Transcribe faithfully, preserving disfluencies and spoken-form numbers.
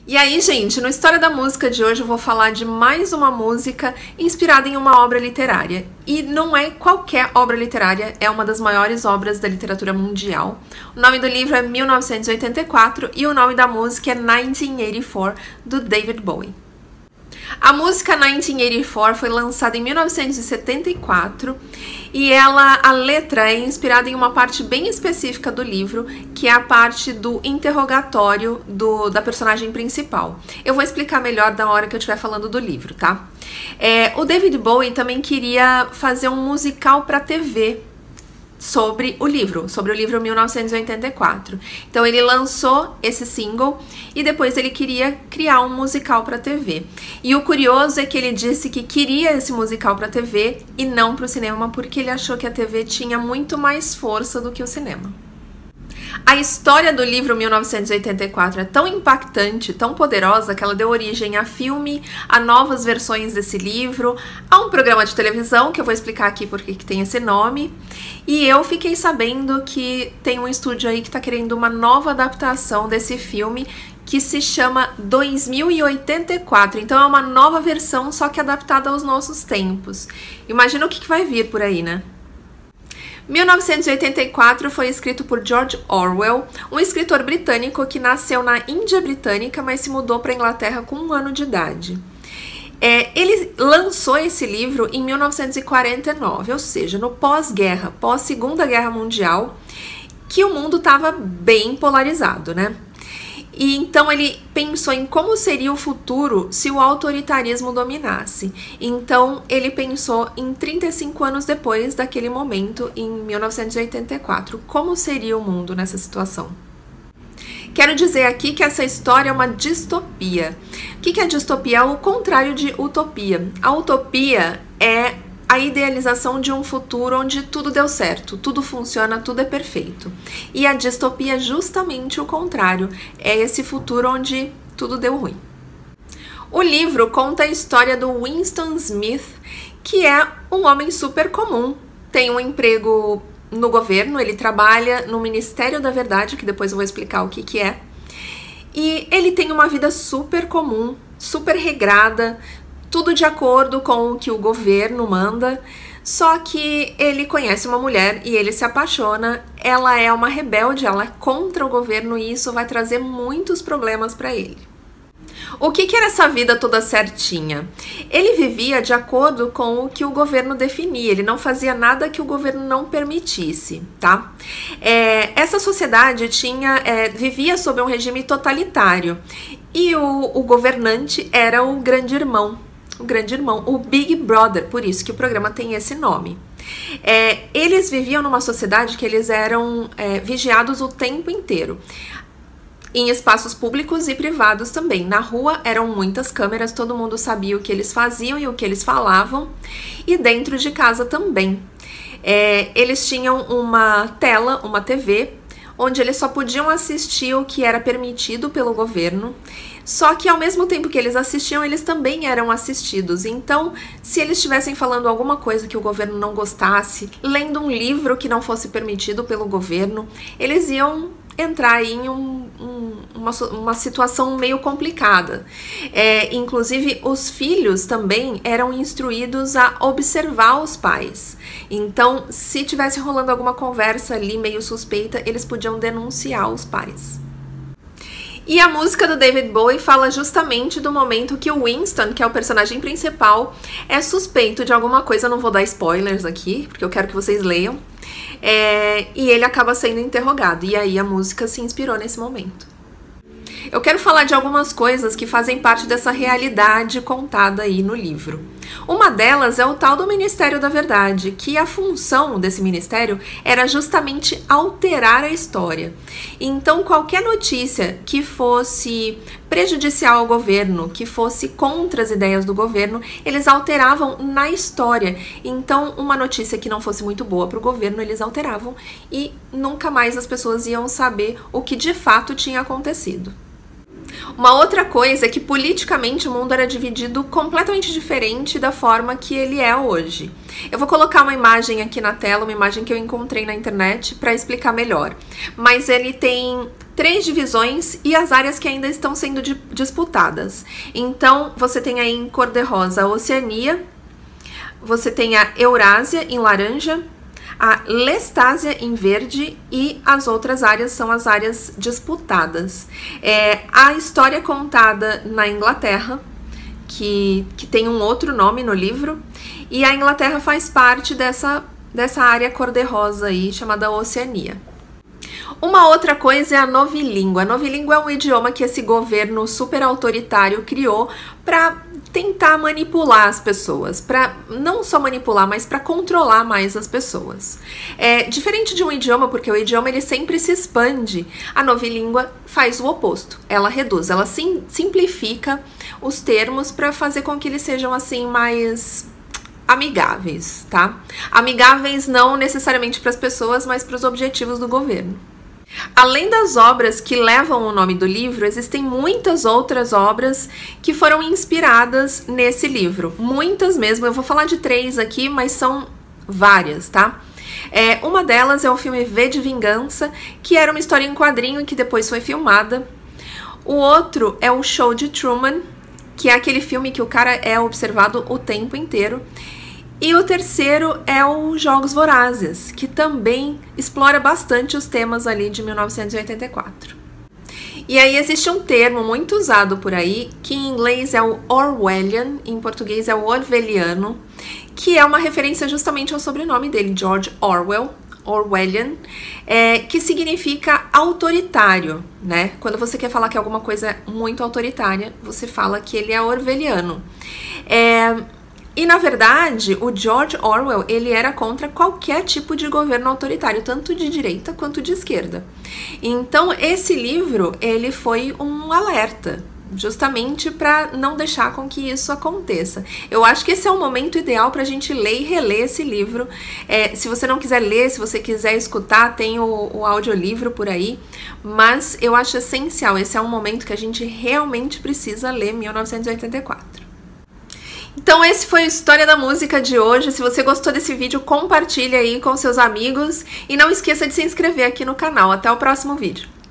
E aí, gente, no História da Música de hoje eu vou falar de mais uma música inspirada em uma obra literária. E não é qualquer obra literária, é uma das maiores obras da literatura mundial. O nome do livro é mil novecentos e oitenta e quatro e o nome da música é nineteen eighty-four, do David Bowie. A música nineteen eighty-four foi lançada em mil novecentos e setenta e quatro e ela, a letra é inspirada em uma parte bem específica do livro, que é a parte do interrogatório do, da personagem principal. Eu vou explicar melhor na hora que eu estiver falando do livro, tá? É, o David Bowie também queria fazer um musical para T V sobre o livro, sobre o livro mil novecentos e oitenta e quatro. Então ele lançou esse single e depois ele queria criar um musical para T V. E o curioso é que ele disse que queria esse musical para T V e não para o cinema, porque ele achou que a T V tinha muito mais força do que o cinema. A história do livro mil novecentos e oitenta e quatro é tão impactante, tão poderosa, que ela deu origem a filme, a novas versões desse livro, a um programa de televisão, que eu vou explicar aqui porque que tem esse nome. E eu fiquei sabendo que tem um estúdio aí que tá querendo uma nova adaptação desse filme, que se chama dois mil e oitenta e quatro. Então é uma nova versão, só que adaptada aos nossos tempos. Imagina o que, que vai vir por aí, né? mil novecentos e oitenta e quatro foi escrito por George Orwell, um escritor britânico que nasceu na Índia Britânica, mas se mudou para a Inglaterra com um ano de idade. É, ele lançou esse livro em mil novecentos e quarenta e nove, ou seja, no pós-guerra, pós-Segunda Guerra Mundial, que o mundo estava bem polarizado, né? E então ele pensou em como seria o futuro se o autoritarismo dominasse. Então ele pensou em trinta e cinco anos depois daquele momento, em mil novecentos e oitenta e quatro, como seria o mundo nessa situação. Quero dizer aqui que essa história é uma distopia. O que é distopia? É o contrário de utopia. A utopia é a idealização de um futuro onde tudo deu certo, tudo funciona, tudo é perfeito. E a distopia é justamente o contrário, é esse futuro onde tudo deu ruim. O livro conta a história do Winston Smith, que é um homem super comum, tem um emprego no governo, ele trabalha no Ministério da Verdade, que depois eu vou explicar o que que é, e ele tem uma vida super comum, super regrada, tudo de acordo com o que o governo manda, só que ele conhece uma mulher e ele se apaixona, ela é uma rebelde, ela é contra o governo e isso vai trazer muitos problemas para ele. O que que era essa vida toda certinha? Ele vivia de acordo com o que o governo definia, ele não fazia nada que o governo não permitisse, tá? É, essa sociedade tinha, é, vivia sob um regime totalitário e o, o governante era o grande irmão. O grande irmão, o Big Brother, por isso que o programa tem esse nome. É, eles viviam numa sociedade que eles eram é, vigiados o tempo inteiro, em espaços públicos e privados também. Na rua eram muitas câmeras, todo mundo sabia o que eles faziam e o que eles falavam, e dentro de casa também. É, eles tinham uma tela, uma T V, onde eles só podiam assistir o que era permitido pelo governo, só que ao mesmo tempo que eles assistiam, eles também eram assistidos. Então, se eles estivessem falando alguma coisa que o governo não gostasse, lendo um livro que não fosse permitido pelo governo, eles iam entrar em um, um, uma, uma situação meio complicada. É, inclusive, os filhos também eram instruídos a observar os pais. Então, se tivesse rolando alguma conversa ali meio suspeita, eles podiam denunciar os pais. E a música do David Bowie fala justamente do momento que o Winston, que é o personagem principal, é suspeito de alguma coisa, eu não vou dar spoilers aqui, porque eu quero que vocês leiam, é, e ele acaba sendo interrogado, e aí a música se inspirou nesse momento. Eu quero falar de algumas coisas que fazem parte dessa realidade contada aí no livro. Uma delas é o tal do Ministério da Verdade, que a função desse ministério era justamente alterar a história. Então, qualquer notícia que fosse prejudicial ao governo, que fosse contra as ideias do governo, eles alteravam na história. Então, uma notícia que não fosse muito boa para o governo, eles alteravam e nunca mais as pessoas iam saber o que de fato tinha acontecido. Uma outra coisa é que politicamente o mundo era dividido completamente diferente da forma que ele é hoje. Eu vou colocar uma imagem aqui na tela, uma imagem que eu encontrei na internet para explicar melhor. Mas ele tem três divisões e as áreas que ainda estão sendo disputadas. Então, você tem aí em cor-de-rosa a Oceania, você tem a Eurásia em laranja, a Lestásia em verde e as outras áreas são as áreas disputadas. É, a história contada na Inglaterra, que, que tem um outro nome no livro, e a Inglaterra faz parte dessa, dessa área cor-de-rosa aí, chamada Oceania. Uma outra coisa é a novilíngua. A novilíngua é um idioma que esse governo super autoritário criou para tentar manipular as pessoas, para não só manipular, mas para controlar mais as pessoas. É diferente de um idioma, porque o idioma ele sempre se expande. A novilíngua faz o oposto. Ela reduz, ela sim, simplifica os termos para fazer com que eles sejam assim mais amigáveis, tá? Amigáveis não necessariamente para as pessoas, mas para os objetivos do governo. Além das obras que levam o nome do livro, existem muitas outras obras que foram inspiradas nesse livro. Muitas mesmo, eu vou falar de três aqui, mas são várias, tá? É, uma delas é o filme V de Vingança, que era uma história em quadrinho que depois foi filmada. O outro é o Show de Truman, que é aquele filme que o cara é observado o tempo inteiro. E o terceiro é o Jogos Vorazes, que também explora bastante os temas ali de mil novecentos e oitenta e quatro. E aí existe um termo muito usado por aí, que em inglês é o Orwellian, em português é o Orwelliano, que é uma referência justamente ao sobrenome dele, George Orwell, Orwellian, é, que significa autoritário, né? Quando você quer falar que alguma coisa é muito autoritária, você fala que ele é orwelliano. É... E, na verdade, o George Orwell, ele era contra qualquer tipo de governo autoritário, tanto de direita quanto de esquerda. Então, esse livro, ele foi um alerta, justamente para não deixar com que isso aconteça. Eu acho que esse é o momento ideal para a gente ler e reler esse livro. É, se você não quiser ler, se você quiser escutar, tem o, o audiolivro por aí, mas eu acho essencial, esse é um momento que a gente realmente precisa ler mil novecentos e oitenta e quatro. Então esse foi o História da Música de hoje. Se você gostou desse vídeo, compartilhe aí com seus amigos e não esqueça de se inscrever aqui no canal. Até o próximo vídeo.